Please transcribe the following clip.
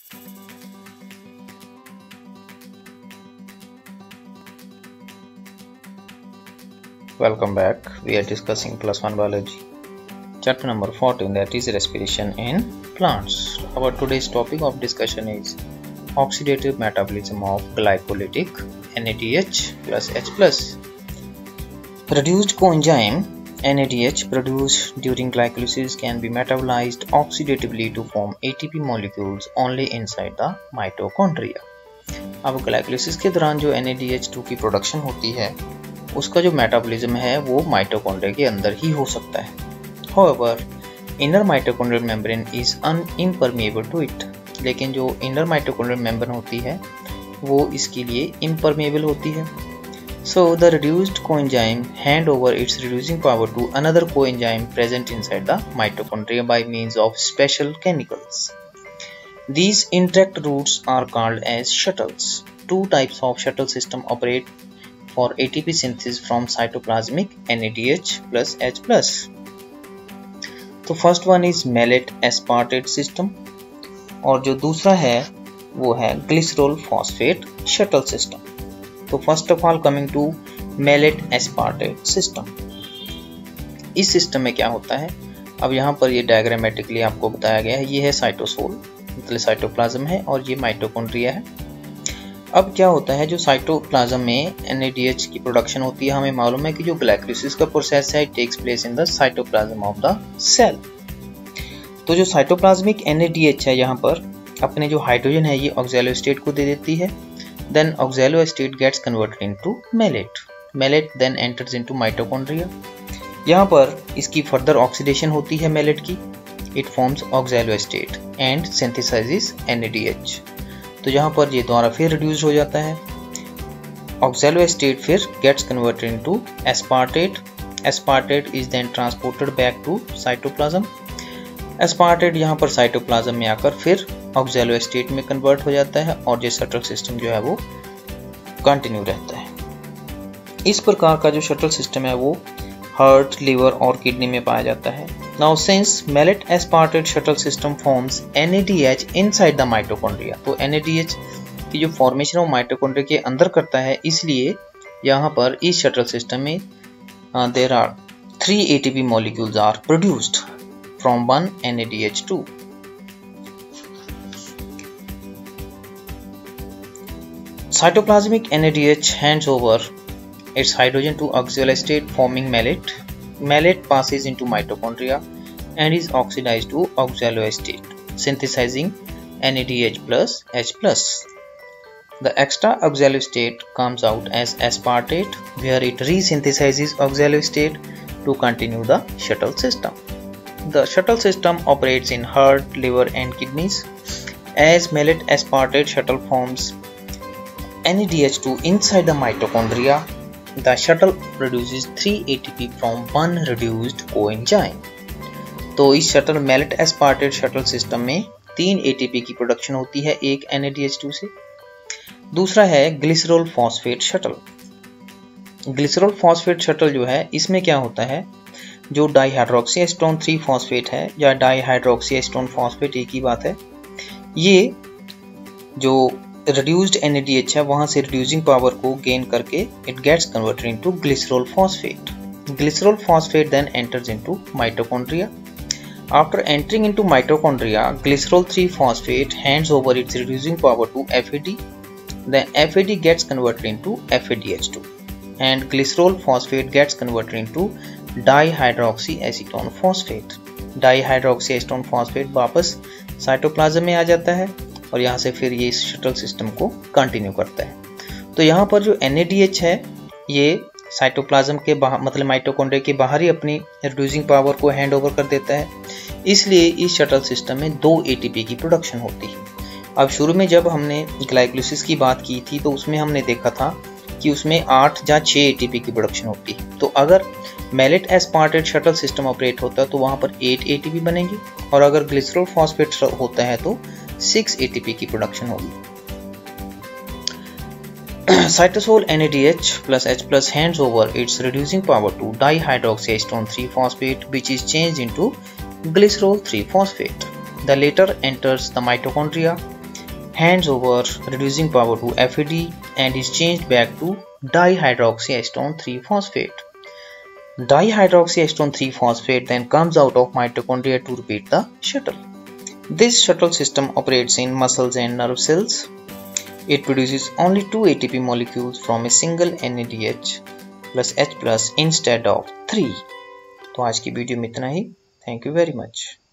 Welcome back. We are discussing +1 biology. Chapter number 14, that is respiration in plants. Our today's topic of discussion is oxidative metabolism of glycolytic NADH plus H+. Reduced coenzyme NADH produced during glycolysis can be metabolized oxidatively to form ATP molecules only inside the mitochondria. अब glycolysis के दौरान जो NADH2 की production होती है उसका जो metabolism है वो माइटोकॉन्ड्रिया के अंदर ही हो सकता है. However, inner mitochondrial membrane is impermeable to it. लेकिन जो inner mitochondrial membrane होती है वो इसके लिए impermeable होती है. So the reduced coenzyme hand over its reducing power to another coenzyme present inside the mitochondria by means of special chemicals. These indirect routes are called as shuttles. Two types of shuttle system operate for ATP synthesis from cytoplasmic NADH plus H+. तो first one is malate aspartate system और जो दूसरा है वो है glycerol phosphate shuttle system. तो first of all coming to malate aspartate system. इस system में क्या होता है, अब यहाँ पर ये डायग्रामेटिकली आपको बताया गया है. ये है साइटोसोल मतलब साइटोप्लाज्म है और ये माइटोकॉन्ड्रिया है. अब क्या होता है, जो साइटोप्लाज्म में NADH की प्रोडक्शन होती है, हमें मालूम है कि जो ग्लाइकोलिसिस का प्रोसेस है takes place in the cytoplasm of the cell. तो जो साइटोप्लाज्मिक NADH है यहाँ पर अपने जो हाइड्रोजन है ये ऑक्सैलोस्टेट को दे देती है. Then oxaloacetate gets converted into malate. Malate then enters into mitochondria. यहाँ पर इसकी फर्दर ऑक्सीडेशन होती है मैलेट की. It forms oxaloacetate and synthesizes NADH. तो यहाँ पर ये दोबारा फिर रिड्यूस हो जाता है. ऑक्सैलोस्टेट फिर gets converted into aspartate. Aspartate is then transported back to cytoplasm. Aspartate यहाँ पर साइटोप्लाज्म में आकर फिर ऑक्सैलोस्टेट में कन्वर्ट हो जाता है और ये शटल सिस्टम जो है वो कंटिन्यू रहता है. इस प्रकार का जो शटल सिस्टम है वो हार्ट, लिवर और किडनी में पाया जाता है. Now since malate aspartate shuttle system forms NADH inside the mitochondria, तो NADH की जो फॉर्मेशन वो माइटोकॉन्ड्रिया के अंदर करता है, इसलिए यहाँ पर इस शटल सिस्टम में there are 3 ATP molecules are produced from one NADH2. Cytoplasmic NADH hands over its hydrogen to oxalostate forming malate. Malate passes into mitochondria and is oxidized to oxaloacetate, synthesizing NADH plus H+. The extra oxaloacetate comes out as aspartate, where it resynthesizes oxaloacetate to continue the shuttle system. The shuttle system operates in heart, liver and kidneys. As malate aspartate shuttle forms NADH2 inside the mitochondria, the shuttle produces 3 ATP from one reduced coenzyme. तो इस shuttle malate aspartate shuttle system में 3 ATP की production होती है, एक NADH2 से. दूसरा है glycerol phosphate shuttle. Glycerol phosphate shuttle जो है इसमें क्या होता है, जो डाईहाइड्रोक्सी एसीटोन 3 फॉस्फेट है या डाईहाइड्रोक्सी एसीटोन फॉस्फेट एक ही बात है, ये जो reduced NADH है वहां से reducing power को gain करके it gets converted into glycerol phosphate. Glycerol phosphate then enters into mitochondria. After entering into mitochondria, glycerol 3 phosphate hands over its reducing power to FAD. Then FAD gets converted into FADH2 and glycerol phosphate gets converted into dihydroxyacetone phosphate. Dihydroxyacetone phosphate वापस cytoplasm में आ जाता है और यहाँ से फिर ये इस शटल सिस्टम को कंटिन्यू करता है. तो यहाँ पर जो NADH है ये साइटोप्लाज्म के बाहर मतलब माइटोकॉन्ड्रिया के बाहर ही अपनी रिड्यूसिंग पावर को हैंड ओवर कर देता है, इसलिए इस शटल सिस्टम में 2 ATP की प्रोडक्शन होती है. अब शुरू में जब हमने ग्लाइकोलिसिस की बात की थी तो उसमें हमने देखा था कि उसमें 8 या 6 ATP की प्रोडक्शन होती है. तो अगर malate aspartate shuttle system operate होता है तो वहाँ पर 8 ATP बनेंगे और अगर ग्लिसरॉल फॉस्फेट होता है तो 6 ATP की प्रोडक्शन होगी. Cytosol NADH plus H plus hands over its reducing power to dihydroxyacetone 3 phosphate, which is changed into glycerol 3 phosphate. The latter enters the mitochondria hands over reducing power to FAD and is changed back to dihydroxyacetone 3-phosphate. Dihydroxyacetone 3-phosphate then comes out of mitochondria to repeat the shuttle. This shuttle system operates in muscles and nerve cells. It produces only 2 ATP molecules from a single NADH plus H plus instead of 3. तो आज की video में इतना ही. Thank you very much.